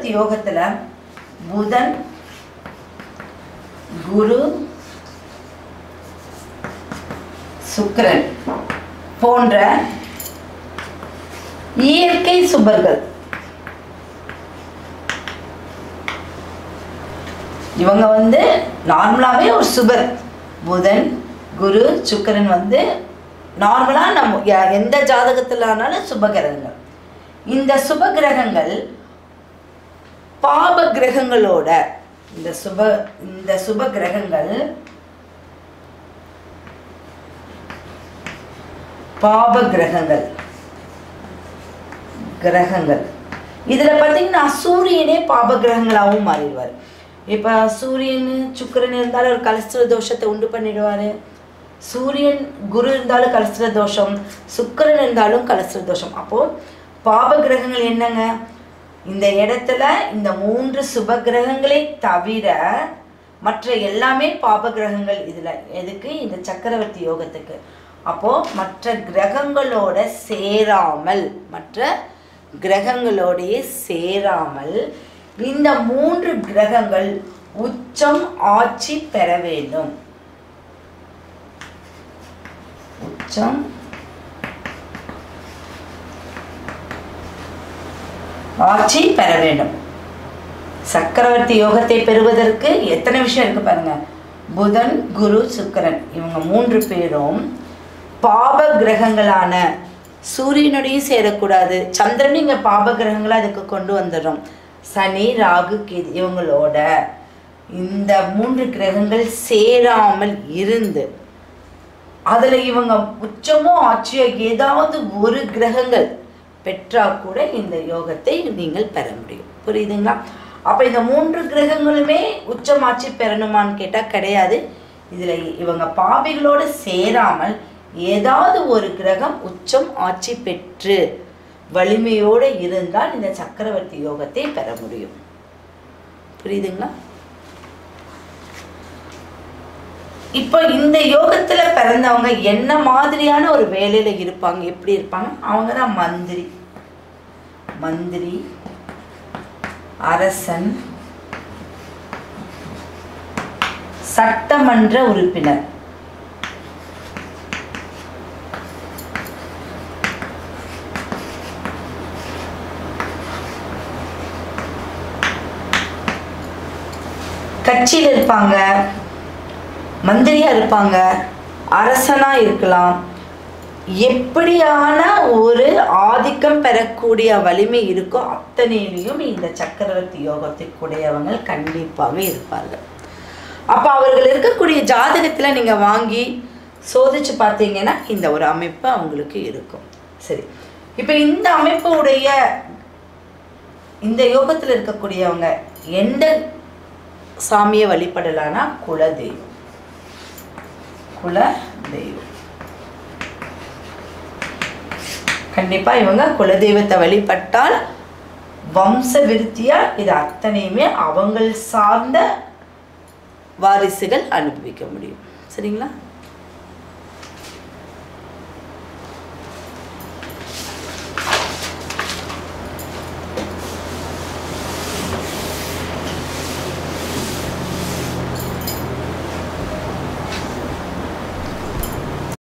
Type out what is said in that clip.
சக்கரவர்த்தி யோகத்துல புதன் குரு சுக்கிரன் போன்ற இயற்கை சுபர்கள் இவங்க நார்மலாவே ஒரு சுபர். புதன் குரு சுக்கிரன் நார்மலா நம்ம எந்த ஜாதகத்துல ஆனாலும் சுப கிரகங்கள். இந்த சுப கிரகங்கள் பாப கிரகங்களோட இந்த சுப கிரகங்கள் பாப கிரகங்கள் இதுல பாத்தீங்கன்னா சூரியனே பாப கிரகங்களாகவும் மாறிடுவார். இப்ப சூரியன் சுக்கிரன் இருந்தாலும் ஒரு கலஸ்திர தோஷத்தை உண்டு பண்ணிடுவாரு. சூரியன் குரு இருந்தாலும் கலஸ்திர தோஷம், சுக்கிரன் இருந்தாலும் கலஸ்திர தோஷம். அப்போ பாப கிரகங்கள் என்னங்க, இந்த இடத்துல இந்த 3 சுப கிரகங்களை தவிர மற்ற எல்லாமே பாப கிரகங்கள். இதுல எதுக்கு, இந்த சக்கரவர்த்தி யோகத்துக்கு. அப்போ மற்ற கிரகங்களோட சேராமல் இந்த 3 கிரகங்கள் உச்சம் ஆட்சி பெற வேண்டும். உச்சம் ஆட்சி பெற வேண்டும். சக்கரவர்த்தி யோகத்தை பெறுவதற்கு எத்தனை விஷயம் இருக்கு பாருங்க. புதன் குரு சுக்கிரன் இவங்க 3 பேரும் பாப கிரகங்களான சூரியனுடையும் சேரக்கூடாது. சந்திரன் இங்க பாப கிரகங்களை அதுக்கு கொண்டு வந்துடும். சனி ராகு கேது இவங்களோட இந்த 3 கிரகங்கள் சேராமல் இருந்து அதுல இவங்க உச்சமோ ஆட்சியோ ஏதாவது ஒரு கிரகங்கள் பெற்றா கூட இந்த யோகத்தை நீங்கள் பெற முடியும். புரியுதுங்களா? அப்ப இந்த 3 கிரகங்களுமே உச்சம் ஆட்சி பெறணுமான்னு கேட்டா கிடையாது. இதுல இவங்க பாவிகளோட சேராமல் ஏதாவது ஒரு கிரகம் உச்சம் ஆட்சி பெற்று வலிமையோடு இருந்தால் இந்த சக்கரவர்த்தி யோகத்தை பெற முடியும். புரியுதுங்களா? இப்போ இந்த யோகத்துல பிறந்தவங்க என்ன மாதிரியான ஒரு வேலையில இருப்பாங்க, எப்படி இருப்பாங்க? அவங்க தான் மந்திரி, அரசன், சட்டமன்ற உறுப்பினர், கட்சியில் இருப்பாங்க, மந்திரியா இருப்பாங்க, அரசனா இருக்கலாம். எப்படியான ஒரு ஆதிக்கம் பெறக்கூடிய வலிமை இருக்கோ அத்தனையிலையும் இந்த சக்கரவர்த்தி யோகத்திற்குடையவங்க கண்டிப்பாக இருப்பார்கள். அப்ப அவர்கள் இருக்கக்கூடிய ஜாதகத்துல நீங்க வாங்கி சோதிச்சு பார்த்தீங்கன்னா இந்த ஒரு அமைப்பு அவங்களுக்கு இருக்கும். சரி, இப்ப இந்த அமைப்பு உடைய இந்த யோகத்துல இருக்கக்கூடியவங்க எந்த சாமியை வழிபடலானா குலதெய்வம். கண்டிப்பா இவங்க குலதெய்வத்தை வழிபட்டால் வம்ச விருத்தியா இது அத்தனையுமே அவங்க சார்ந்த வாரிசுகள் அனுபவிக்க முடியும். சரிங்களா?